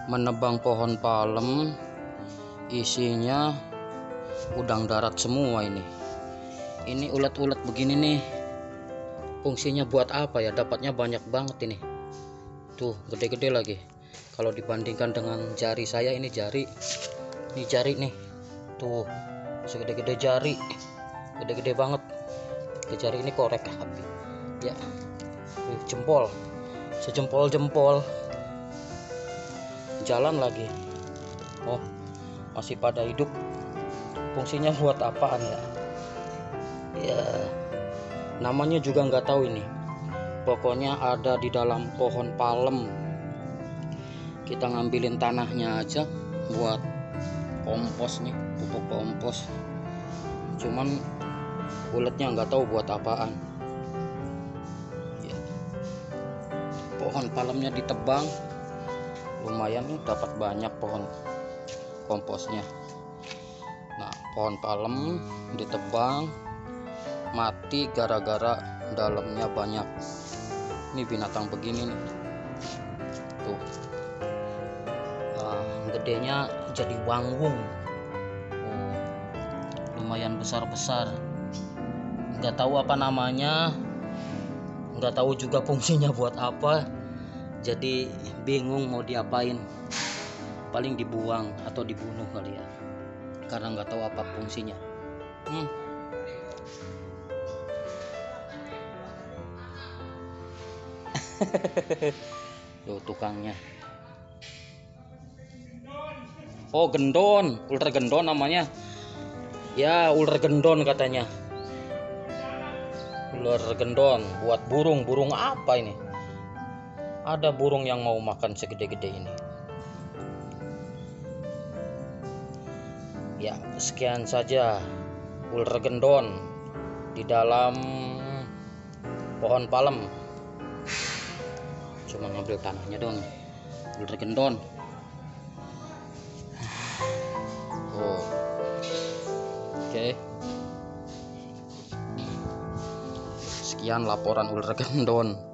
menebang pohon palem, isinya udang darat semua ini. Ini ulet-ulet begini nih, fungsinya buat apa ya? Dapatnya banyak banget ini. Tuh, gede-gede lagi. Kalau dibandingkan dengan jari saya, ini jari nih. Tuh, segede-gede jari, gede-gede banget. Jari ini korek api ya, jempol, sejempol-jempol. Jalan lagi. Oh, masih pada hidup. Fungsinya buat apaan ya? Ya, namanya juga nggak tahu ini. Pokoknya ada di dalam pohon palem. Kita ngambilin tanahnya aja buat kompos nih, pupuk kompos. Cuman uletnya nggak tahu buat apaan ya. Pohon palemnya ditebang, lumayan nih, dapat banyak pohon komposnya. Nah, pohon palem ditebang, mati gara-gara dalamnya banyak ini binatang begini nih. Tuh, gedenya jadi wangung. Lumayan besar-besar. Nggak tahu apa namanya, nggak tahu juga fungsinya buat apa, jadi bingung mau diapain. Paling dibuang atau dibunuh kali ya, karena nggak tahu apa fungsinya. Tuh tukangnya. Oh, gendon, ular gendon namanya ya, ular gendon katanya. Ular gendon buat burung apa ini? Ada burung yang mau makan segede-gede ini. Ya, sekian saja ular gendon di dalam pohon palem. Cuma ngambil tanahnya dong. Ular gendon. Oh, oke. Sekian laporan ular gendon.